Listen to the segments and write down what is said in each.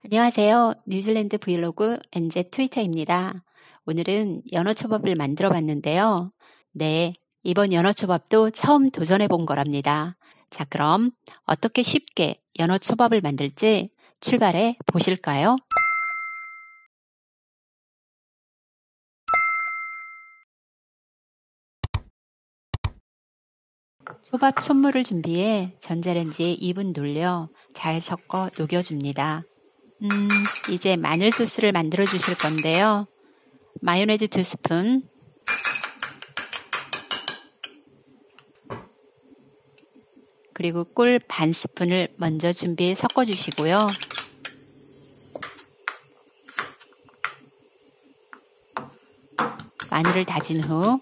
안녕하세요. 뉴질랜드 브이로그 NZ 트위터입니다. 오늘은 연어초밥을 만들어 봤는데요. 네, 이번 연어초밥도 처음 도전해 본 거랍니다. 자, 그럼 어떻게 쉽게 연어초밥을 만들지 출발해 보실까요? 초밥 촛물을 준비해 전자레인지에 2분 돌려 잘 섞어 녹여줍니다. 이제 마늘 소스를 만들어 주실 건데요. 마요네즈 2스푼, 그리고 꿀 반 스푼을 먼저 준비해 섞어 주시고요. 마늘을 다진 후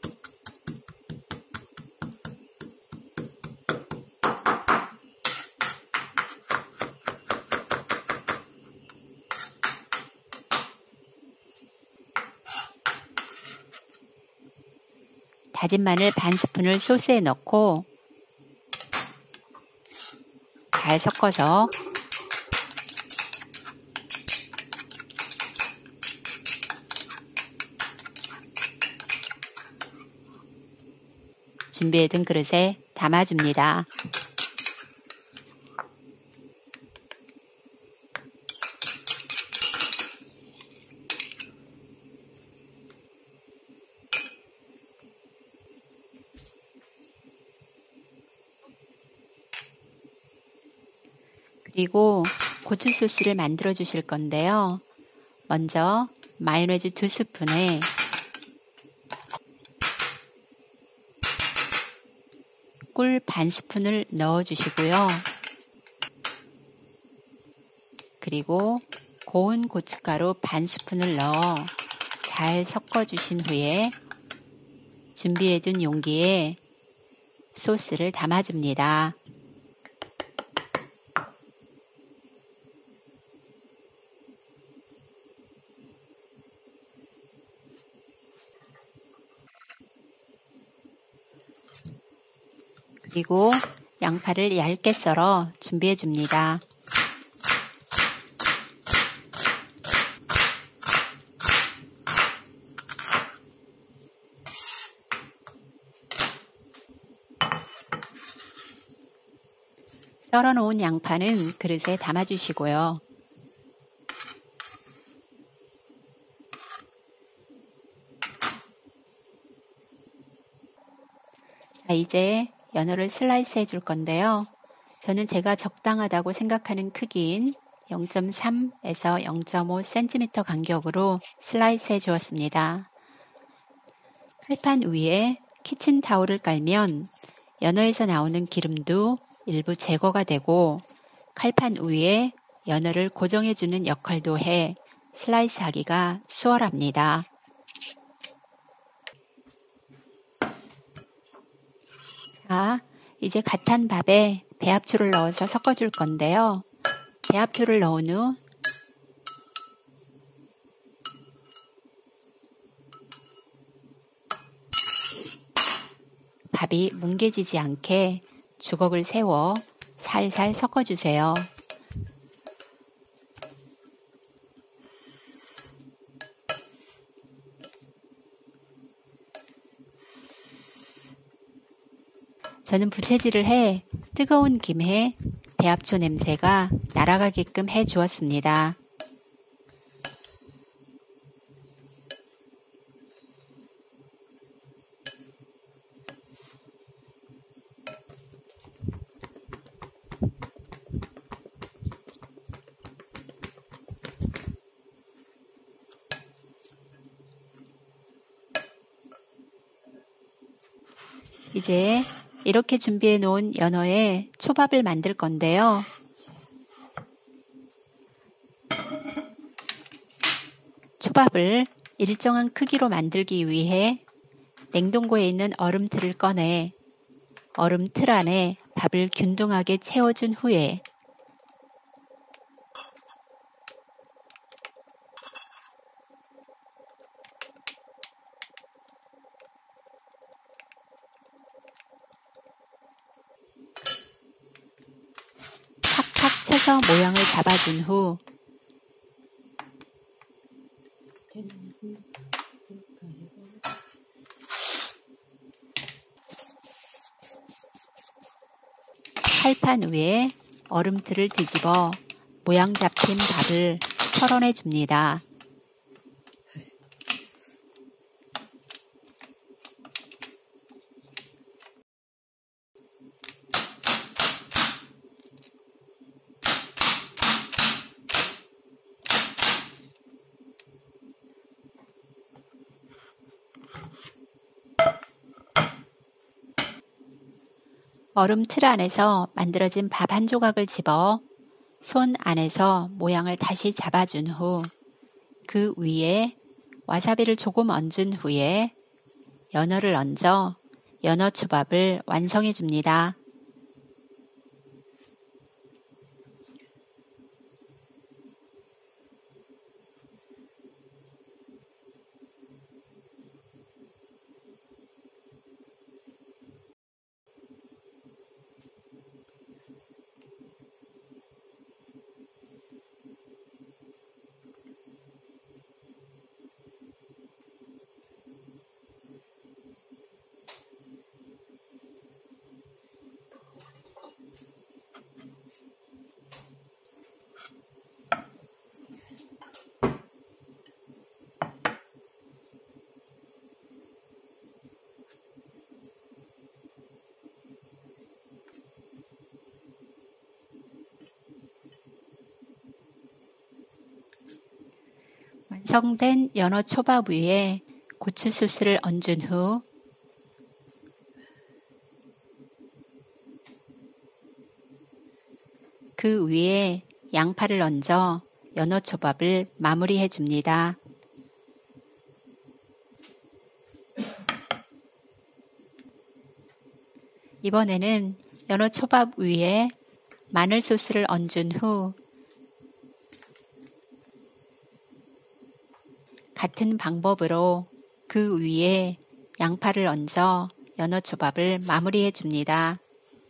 다진 마늘 반 스푼을 소스에 넣고 잘 섞어서 준비해둔 그릇에 담아줍니다. 그리고 고추 소스를 만들어 주실 건데요. 먼저 마요네즈 2스푼에 꿀 반 스푼을 넣어 주시고요. 그리고 고운 고춧가루 반 스푼을 넣어 잘 섞어 주신 후에 준비해둔 용기에 소스를 담아줍니다. 그리고 양파를 얇게 썰어 준비해 줍니다. 썰어 놓은 양파는 그릇에 담아 주시고요. 자, 이제 연어를 슬라이스 해줄 건데요. 저는 제가 적당하다고 생각하는 크기인 0.3에서 0.5cm 간격으로 슬라이스 해 주었습니다. 칼판 위에 키친타올을 깔면 연어에서 나오는 기름도 일부 제거가 되고 칼판 위에 연어를 고정해주는 역할도 해 슬라이스 하기가 수월합니다. 자, 이제 갓 한 밥에 배합초를 넣어서 섞어줄 건데요. 배합초를 넣은 후 밥이 뭉개지지 않게 주걱을 세워 살살 섞어주세요. 저는 부채질을 해 뜨거운 김에 배합초 냄새가 날아가게끔 해 주었습니다. 이제 이렇게 준비해 놓은 연어에 초밥을 만들 건데요. 초밥을 일정한 크기로 만들기 위해 냉동고에 있는 얼음틀을 꺼내 얼음틀 안에 밥을 균등하게 채워준 후에 팍팍 쳐서 모양을 잡아준 후 칼판 위에 얼음틀을 뒤집어 모양 잡힌 밥을 털어내 줍니다. 얼음 틀 안에서 만들어진 밥 한 조각을 집어 손 안에서 모양을 다시 잡아준 후 그 위에 와사비를 조금 얹은 후에 연어를 얹어 연어초밥을 완성해 줍니다. 완성된 연어 초밥 위에 고추 소스를 얹은 후 그 위에 양파를 얹어 연어 초밥을 마무리해 줍니다. 이번에는 연어 초밥 위에 마늘 소스를 얹은 후 같은 방법으로 그 위에 양파를 얹어 연어 초밥을 마무리해 줍니다.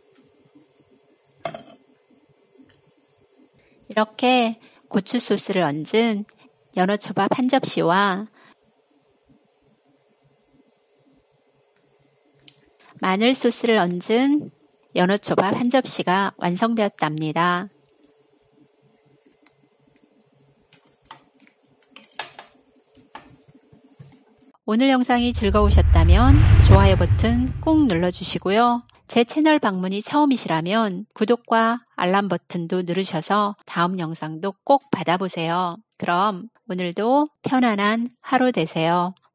이렇게 고추 소스를 얹은 연어 초밥 한 접시와 마늘 소스를 얹은 연어 초밥 한 접시가 완성되었답니다. 오늘 영상이 즐거우셨다면 좋아요 버튼 꾹 눌러주시고요. 제 채널 방문이 처음이시라면 구독과 알람 버튼도 누르셔서 다음 영상도 꼭 받아보세요. 그럼 오늘도 편안한 하루 되세요.